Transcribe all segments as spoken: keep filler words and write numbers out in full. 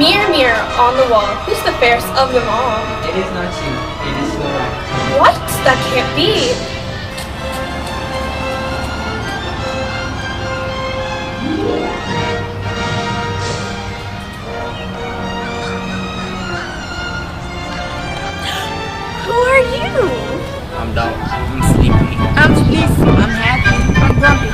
Mirror, mirror on the wall, who's the fairest of them all? It is not you. It is Snow White. What? That can't be. Who are you? I'm Dog. I'm sleepy. I'm Lisa. I'm happy. I'm grumpy.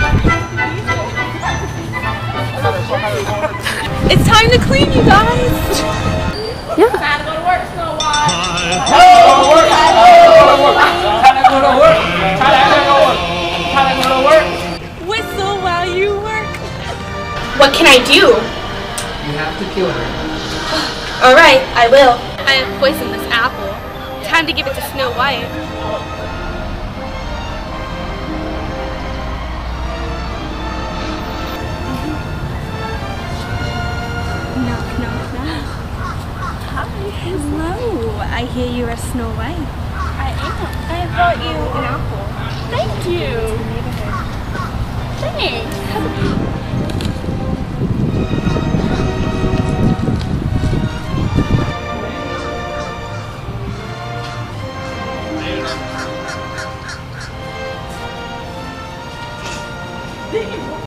It's time to clean, you guys. Yeah. Time to go to work, Snow White. Time to go to work. Time to go to work. Time to go to work. Time to go to work. Whistle while you work. What can I do? You have to kill her. All right, I will. I have poisoned this apple. Time to give it to Snow White. Knock, knock, knock. Hi. Hello. I hear you are Snow White. I am. I brought you an apple. Thank you. Thanks.